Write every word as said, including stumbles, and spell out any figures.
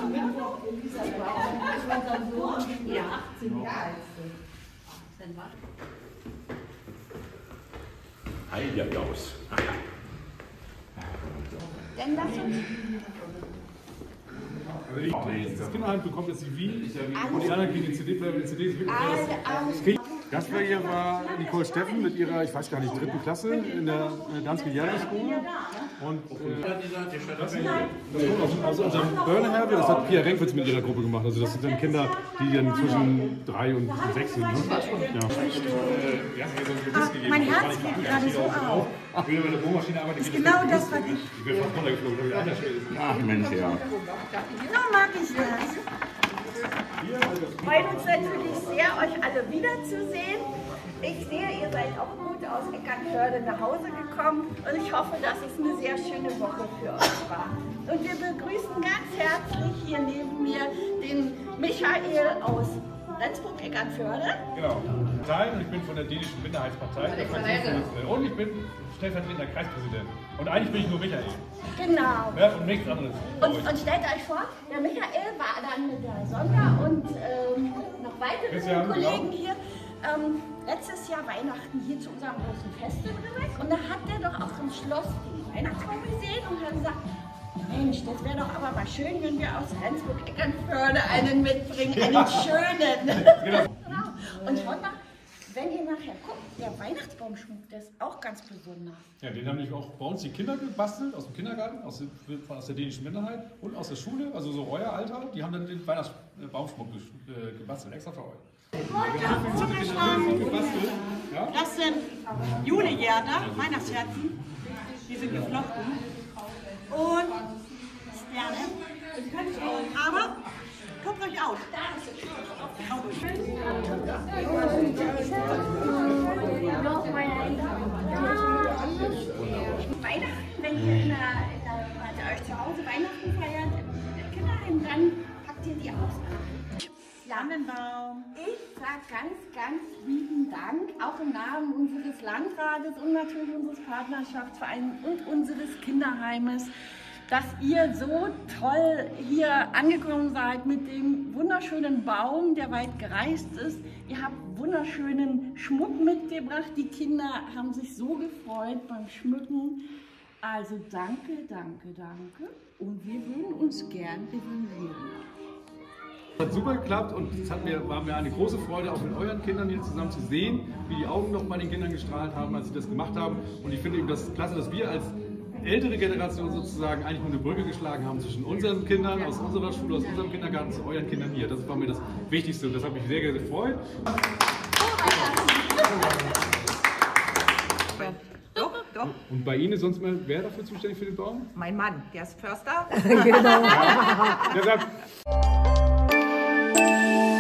Ja, achtzehn Jahre alt. Heiliger Klaus. Denn das uns Das Kinderheim bekommt jetzt die Wien und die anderen kriegen die C D-Player und die C Ds. Gastgeber hier war Nicole Steffen mit ihrer, ich weiß gar nicht, dritten Klasse in der Danske-Jana-Schule. Und äh, das, das kommt aus, aus unserem Börneherbe, das hat Pia Renkwitz mit ihrer Gruppe gemacht. Also das sind dann Kinder, die dann zwischen drei und sechs sind. Ne? Ja. Ach, mein Herz geht gerade so auf. Ich will bei der Bohrmaschine arbeiten. Das ist genau das, was ich... Ich bin fast runtergeflogen. Ach Mensch, ja. So mag ich das. Wir freuen uns natürlich sehr, euch alle wiederzusehen. Ich sehe, ihr seid auch gut aus Eckernförde nach Hause gekommen und ich hoffe, dass es eine sehr schöne Woche für euch war. Und wir begrüßen ganz herzlich hier neben mir den Michael aus Rendsburg-Eckernförde. Genau. Und ich bin von der dänischen Minderheitspartei. Und ich bin stellvertretender Kreispräsident. Und eigentlich bin ich nur Michael. Genau. Ja, und nichts anderes. Und, und stellt euch vor, der Michael war dann mit der Sonja und ähm, noch weiteren Kollegen hier ähm, letztes Jahr Weihnachten hier zu unserem großen Fest in Rimmeck. Und da hat er doch auch im Schloss den Weihnachtsbaum gesehen und hat gesagt, Mensch, das wäre doch aber mal schön, wenn wir aus Rendsburg-Eckernförde einen mitbringen, einen schönen. Genau. Und schaut mal, wenn ihr nachher guckt, der Weihnachtsbaumschmuck, der ist auch ganz besonders. Ja, den haben nämlich auch bei uns die Kinder gebastelt, aus dem Kindergarten, aus der, aus der dänischen Minderheit und aus der Schule, also so euer Alter, die haben dann den Weihnachtsbaumschmuck gebastelt, extra für euch. Das sind Julegärter, Weihnachtsherzen, die sind geflochten. Und Sterne. Aber guckt euch aus. Weihnachten, wenn ihr in der, in der, bei euch zu Hause Weihnachten feiert, im Kinderheim, dann packt ihr die aus. Flammenbaum. Ich sage ganz, ganz lieben Dank, auch im Namen unseres Landrates und natürlich unseres Partnerschaftsvereins und unseres Kinderheimes, dass ihr so toll hier angekommen seid mit dem wunderschönen Baum, der weit gereist ist. Ihr habt wunderschönen Schmuck mitgebracht. Die Kinder haben sich so gefreut beim Schmücken. Also danke, danke, danke. Und wir würden uns gern revanchieren. Hat super geklappt und es hat mir, war mir eine große Freude, auch mit euren Kindern hier zusammen zu sehen, wie die Augen noch bei den Kindern gestrahlt haben, als sie das gemacht haben. Und ich finde eben das klasse, dass wir als ältere Generation sozusagen eigentlich nur eine Brücke geschlagen haben zwischen unseren Kindern aus unserer Schule, aus unserem Kindergarten zu euren Kindern hier. Das war mir das Wichtigste und das hat mich sehr, sehr gefreut. Doch, doch. Und bei Ihnen ist sonst mal wer dafür zuständig für den Baum? Mein Mann, der ist Förster. Der sagt